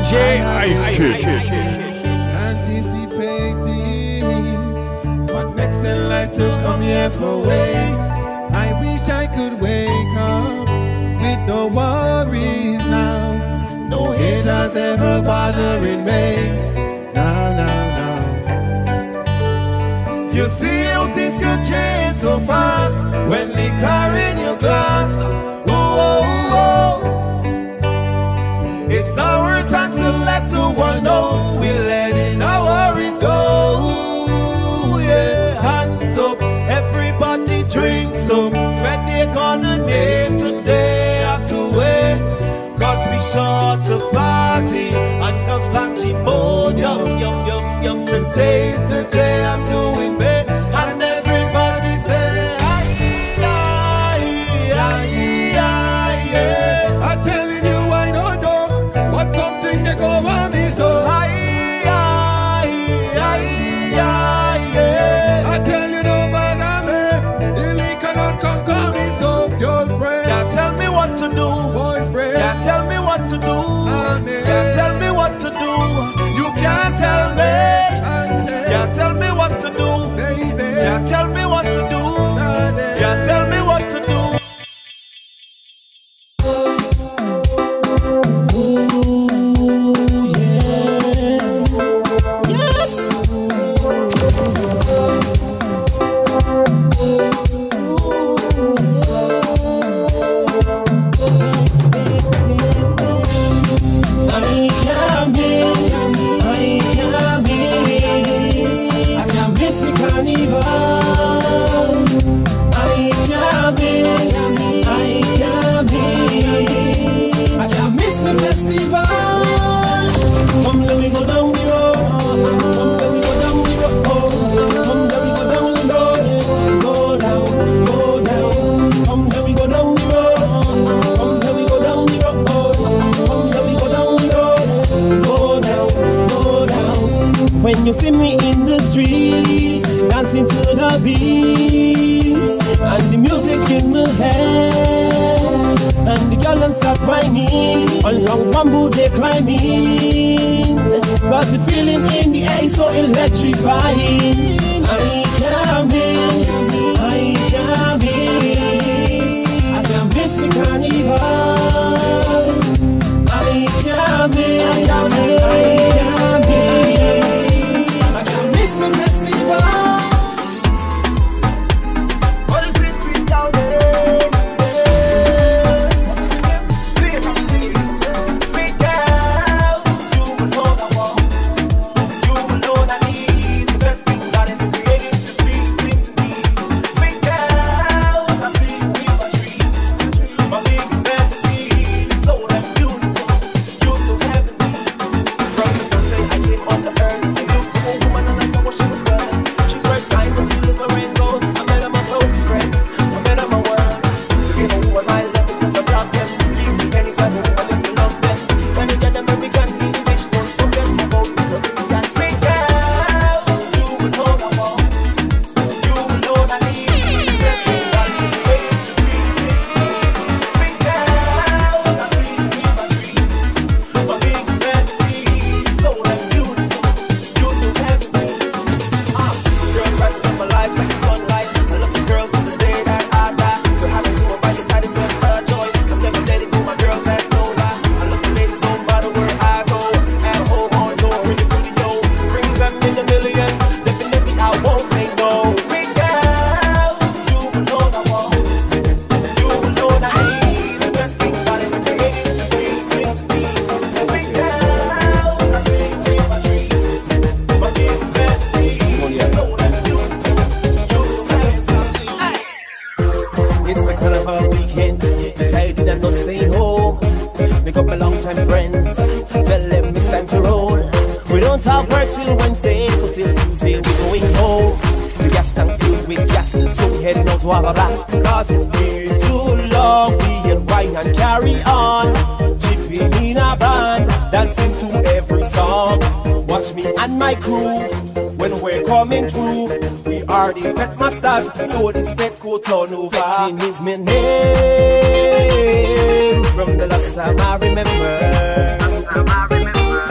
DJ Ice Kid. Anticipating what next in life to come here for way. I wish I could wake up with no worries now. No haters ever bothering me. No. You see how things could change so fast when liquor in your glass. It's our time to let the world know we're letting our worries go. Yeah, hands up, everybody drinks up. Sweat the economy today after way. Cause we sure to party and cause party mode. Yum. Today's the day I'm doing bad. And everybody say aye. I'm telling you I don't know what something they go on me so aye. I tell you no matter me, the liquor don't conquer me so girlfriend. Yeah, tell me what to do, boyfriend. Yeah, tell me what to do. Amen. Yeah, tell me what to do. You can't tell me. Yeah, tell me what to do, baby. Yeah, tell me what to do. Yeah, tell me what to do. Ooh, yeah. Yes. When you see me in the streets, dancing to the beats, and the music in my head, and the girl them start whining, along bamboo they climbing, but the feeling in the air is so electrifying. I can't miss, I can't miss the carnival. I can't miss, so this pet could turn over. Betting is my name from the last time I remember.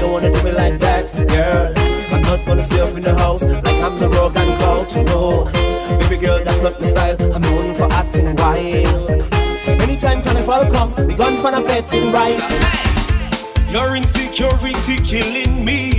you wanna do me like that, girl? I'm not gonna stay up in the house like I'm the Rogan couch, no. Baby girl, that's not my style. I'm known for acting wild. Anytime carnival comes, we gone for a betting right. Your insecurity killing me.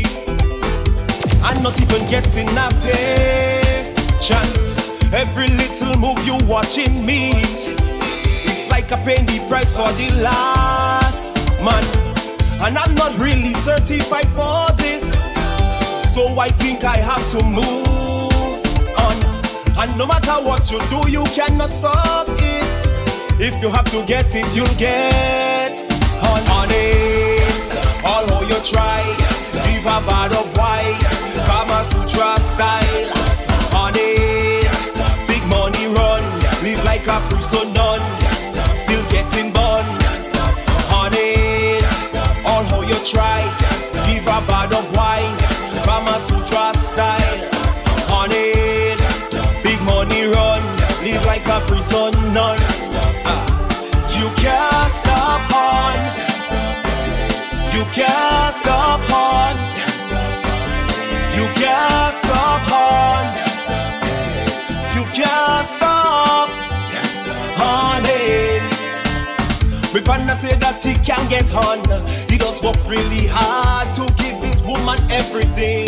I'm not even getting a pay chance. Every little move you watching me, it's like a paying the price for the last man. And I'm not really certified for this, so I think I have to move on. And no matter what you do, you cannot stop it. If you have to get it, you'll get on it. Although you try, leave a bad of white, Kama Sutra style. On it, big money run, live like a prison nun, still getting bun. On it, although you try, give a bad of wine, Kama Sutra style. On it, big money run, live like a prison nun. You can't stop on. You can't stop on. You can't stop on. You can't stop on it. My partner say that he can get on. He does work really hard to give his woman everything.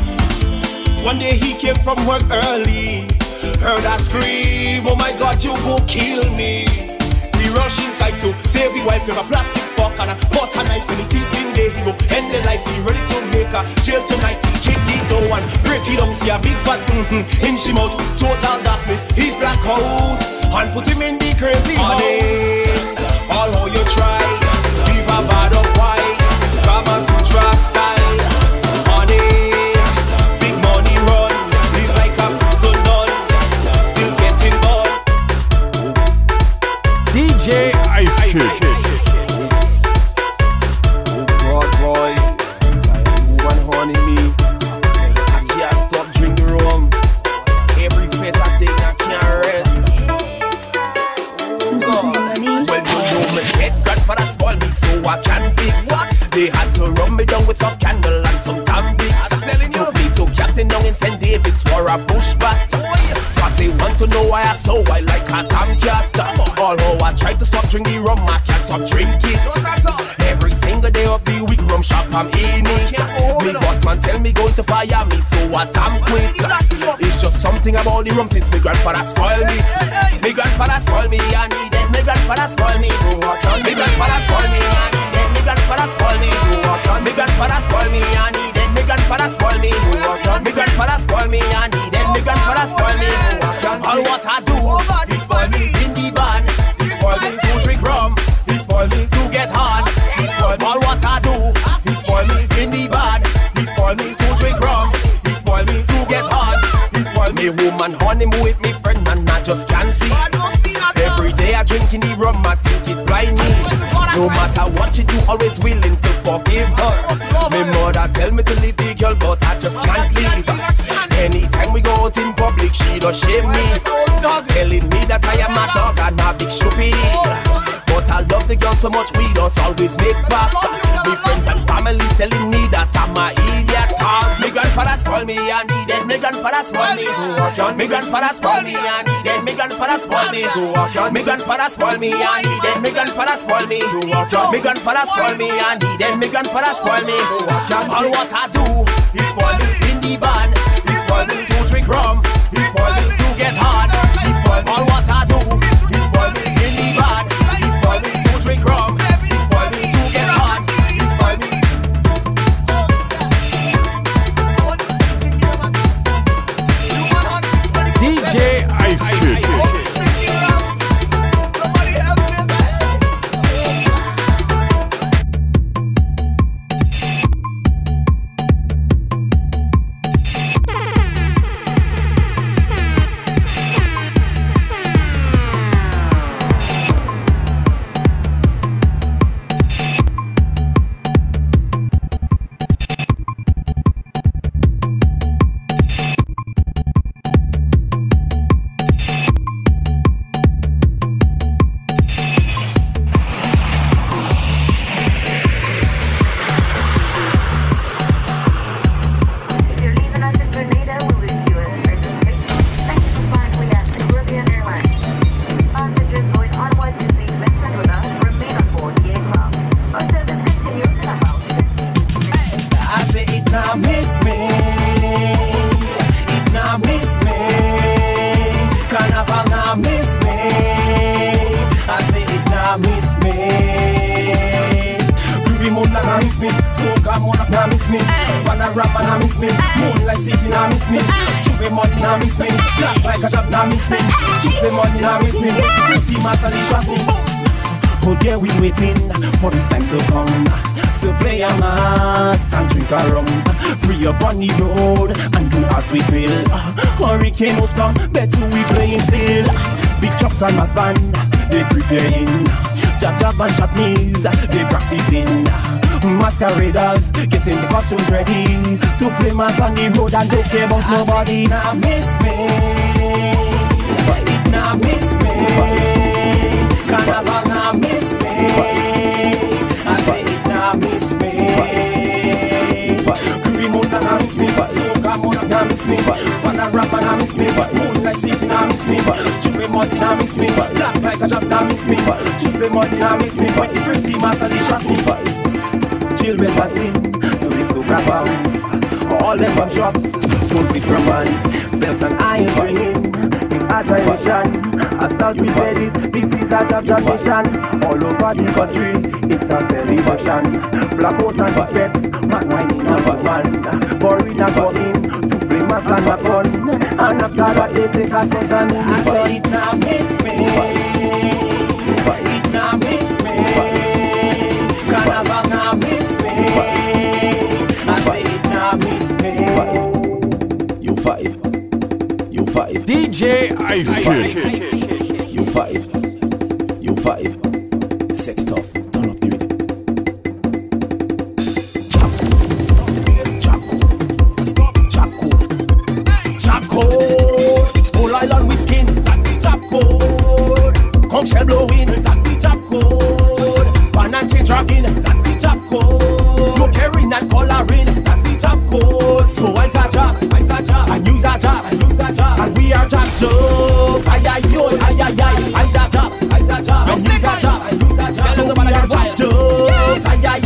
One day he came from work early, heard her scream, oh my God, you go kill me. He rush inside to save the wife with a plastic fork and a butter knife in the teeth in there. He go end the life, he ready to make a jail tonight. He kick the door and break it down, see a big fat in she mouth. Total darkness, he black out and put him in the crazy house. All how you try, leave a bad of white, Kama Sutra style. Honey, big money run, live like a prison nun, still getting born. DJ Ice Kid. Broad boy, one horny me. I can't stop drinking rum. Every fit I think I can't rest. God. Well, you know me dead grandfather spoil me so I can fix what? They had to run me down with some candle and some Tambix. Took me to Captain down in St. David's for a bushbat. Cause they want to know why I so I like a tomcat. Although I tried to stop drinking rum, I can't stop drinking. Every single day of the week, rum shop I'm in it. Me boss man tell me going to fire me, so I damn quit. It's just something about the rum since me grandfather spoiled me. Me grandfather spoiled me, I need it. Me grandfather spoiled me, so I can't. Me grandfather spoiled me, I need it. Me grandfather spoiled me, so I can't. Me grandfather spoiled me, I need it. Me grandfather spoiled me, so I can't. Me grandfather spoiled me, I need it. Me grandfather spoiled me, so I can't. All what I do, he spoiled me in the band. He spoiled me to drink rum. He spoiled me to get hard. He spoiled me all what I do. He spoiled me in the band. He spoiled me to drink rum. He spoiled me to get hard. He spoiled me home and honeymoon with me friend and I just can't see. Every day I drink in the rum, I think it blind me. No matter what you do, always willing to forgive her. My mother tell me to leave the girl, but I just can't leave. Anytime we go out in public, she does shame me, telling me that I am a dog and a big stupid. But I love the girl so much, we don't always make back. My friends and family telling me that I'm a idiot. Cause my grandfather spoiled me, I need it. My grandfather spoiled me, so I can't. My grandfather spoiled me, I need it. My grandfather spoiled me, so I can't. My grandfather spoiled me, I need it. My grandfather spoiled me, so I can't. My grandfather spoiled me, I need it. My grandfather spoiled me, so I can't. All what I do, he spoiled me in the band. He spoiled me to drink rum. He spoiled me to get hard. He spoiled all what I do. He spoiled me in the band. He spoiled me to drink rum. He spoiled me to get hard. He spoiled me. DJ Ice Kid. it now miss me. It now miss me. Carnival now miss me. I say it now miss me. Groovy moon now miss me. Soca moon now miss me. Panorama now miss me. Moonlight City now miss me. Juve money now miss me. Black like a job now miss me. Tuesday money now miss me. See my Sally shot me. Oh dear, we waiting for the time to come to play a mass and drink a rum. Free up on the road and do as we feel. Hurricane will come, bet you we playing still. Big chops and mass band, they preparing. Jab and shot knees, they practicing. Masqueraders, getting the costumes ready to play mass on the road and don't care about nobody. Now miss me, it now miss me. Carnival now miss me. I say it now miss me. Groovy moon now miss me. Soca moon now miss me. Panorama now miss me. Moonlight City now miss me. Juve money now miss me. Black like a job now miss me. Juve money now miss me. Different team after the shot me. Children are in to this soca sound. All them on shops, full with rubber, belts and irons ringing. Admiration, I start to say it, this is a job mission. All over the country, it's a celebration. Black out and set, man whining and man. Boring and going, to play mass and a fun. And after that they take a shot and I say it now miss me. It now miss me. Carnival now miss me. I say it now miss me. You five. DJ Ice Kid. You five. Set it off. Turn up the rhythm. Chap code. Whole island we skin. That's the chap code. Conch shell blowing. That's the chap code. Banana dragging. That's the chap code. Smoke herring and coloring. That's the chap code. So I's a job. And you's a job. And we are job jobs. I's a job. And you's a job. So we are job jobs.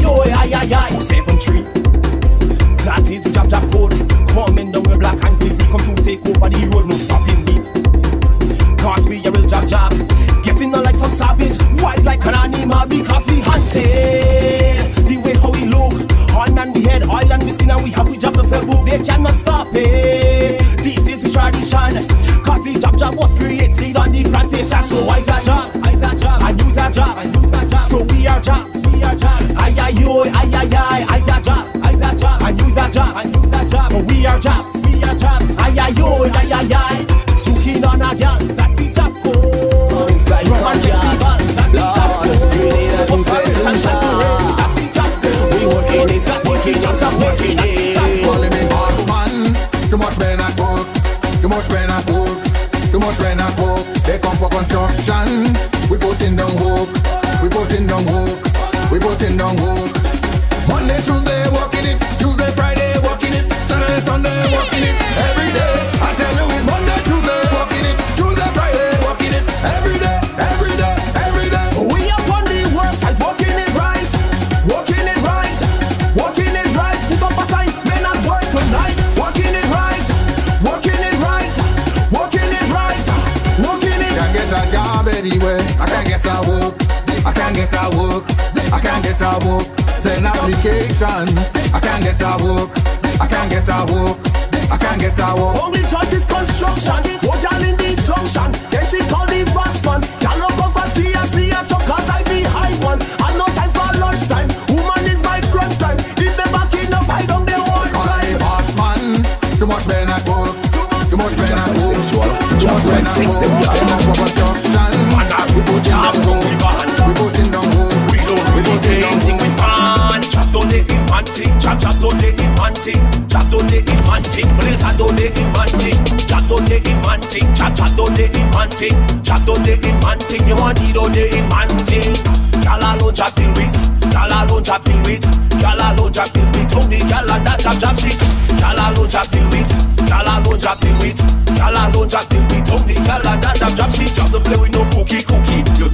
7-3. That is the job code. Coming down with black and crazy, come to take over the road, no stopping me. Cause we a real job. Getting on like some savage, wild like an animal because we hunted. The way how we look, all man we head, oil and skin and we have we job to sell book, they cannot stop it. This is the tradition, cause the job was created on the plantation. So I's a job, and you's a job, so we are jobs. Ay-ay-yo, ay-ay-ay, I's a job, and you's a job, but we are jobs. Ay-ay-yo, ay-ay-ay, juking on a girl, that be job code. Roman festival, that be job code. Operation Chanturix, that be job code. We working it, that be job, working it. Calling me boss man, too much men at work, too much men at work, too much men at work. They come for construction, we putting down work, we putting down work, we putting down work. Monday, Tuesday, working it, Tuesday, Friday, working it, Saturday, Sunday, working it, every day. I tell you it's Monday, Tuesday, working it, Tuesday, Friday, working it, every day, every day, every day. We up on the work, like working it right, working it right, working it right. Put up a sign, men at work tonight, working it right, working it right, working it right, working it. Can't get a job anywhere, I can't get a work, I can't get a work, I can't get a work. Send application, I can't get a work, I can't get a work, I can't get a work. Only choice is construction, what y'all in the junction, then she call the boss man. Y'all look over TSC and chuck cause I be high one. And no time for lunchtime, woman is my crunch time. If they back in up, I don't they all Call time. me boss man, too much men at work, too much men at work, too much men at work. They come for construction, we put in down work, we put in down work, we put in down work. Chat don't let it mantic, chat don't let it mantic, please I don't let it mantic, chat don't let it mantic, chat don't let it mantic, chat don't let it mantic, you want it don't let it mantic. Y'all alone chat till with, y'all alone chat till with, y'all alone chat till with, only y'all and that jab shit. Y'all alone chat till with, y'all alone chat till with, y'all alone chat till with, only y'all and that jab shit. Just to play with no cookie, you think that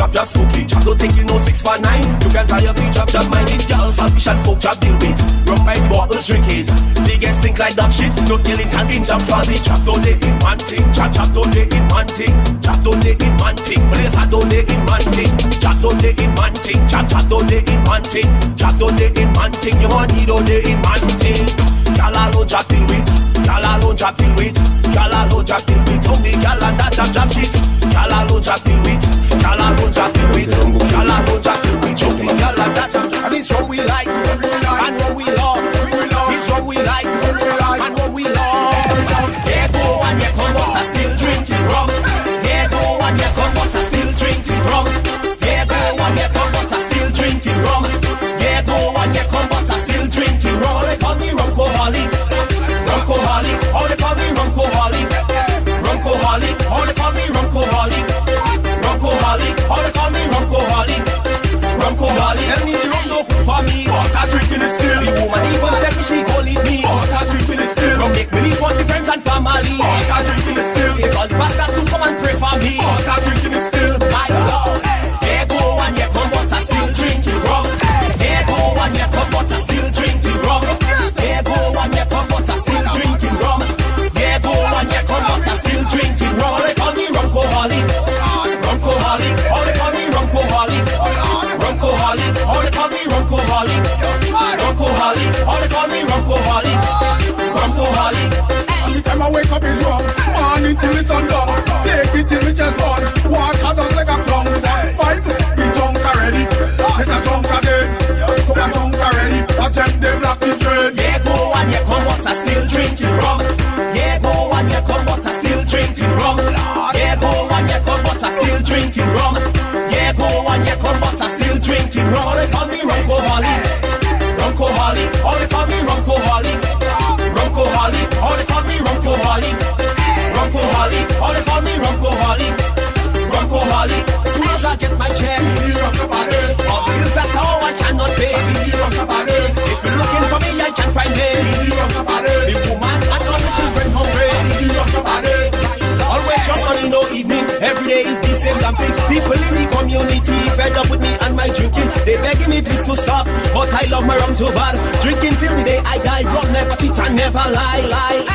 drop smoky. Chop don't take you no 619. You can try your feet, chop mine. These girls selfish and folk chop deal with. Rum by bottles, drink it. Biggest think like dog shit. No skeleton in chop closet. Chop don't they in one thing. Chop don't they in one thing. Chop don't they in one thing. Blaze don't they in one thing. Chop don't they in one thing. Chop don't they in one thing. Chop don't they in one thing. You want need don't they in one thing. Y'all alone chop deal with. Y'all alone chop deal with. Y'all alone chop deal with. Only y'all and that chop shit. Y'all alone chop deal with. Y'all alone chop deal with. Y'all alone chop deal with. Only y'all and that chop. And it's what we like and what we love. It's what we like and what we love. There go and you come but I still drinking rum. There go and you come but I still drinking rum. There go and you come but I still drinking rum. There go and you come but I still drinking rum. They call me Rumcoholic. Rumcoholic. Oh, they call me Rumcoholic. Rumcoholic. Oh, they call me Rumcoholic. Rumcoholic. Oh, they call me Rumcoholic. Rumcoholic. Tell me the rum no good for me. But I drinking it still. The woman even tell me she gon' leave me. But I drinking it still. Rum make me leave on the friends and family. But I drinking it still. They call the pastor to come and pray for me. But I drinking it still. My Lord. There go and you come but I still drinking rum. There go and you come but I still drinking rum. There go and you come but I still drinking rum. There go and you come but I still drinking rum. They call me Rumcoholic. Rumcoholic. Oh, they call me Rumcoholic. Rumcoholic. Oh, they call me Rumcoholic. Rumcoholic. Oh, they call me Rumcoholic. Rumcoholic. Every time I wake up is wrong. Morning till it's sundown. Take it till me chest burn. Watch how does like a clown. 5, we drunk already. It's a drunk again. So I drunk already. Watch them, they black the train. Yeah, go and you come but I still drinking rum. Yeah, go and you come but I still drinking rum. Yeah, go and you come but I still drinking rum. Yeah, go and you come but I still drinking rum. Oh, they call me Rumcoholic. Rumcoholic. Oh, they call me Rumcoholic. Rumcoholic. Oh, they call me Rumcoholic. Rumcoholic. Oh, they call me Rumcoholic. Rumcoholic. As soon as I get my check, all the bills that's all I cannot pay. If you're looking for me, I can't find me. The woman and all the children hungry. Always shop money, no evening. Every day is the same damn thing. People in the community fed up with me and my drinking. They begging me please to stop, but I love my rum too bad. Drinking till the day I die. Rum never cheat and never lie.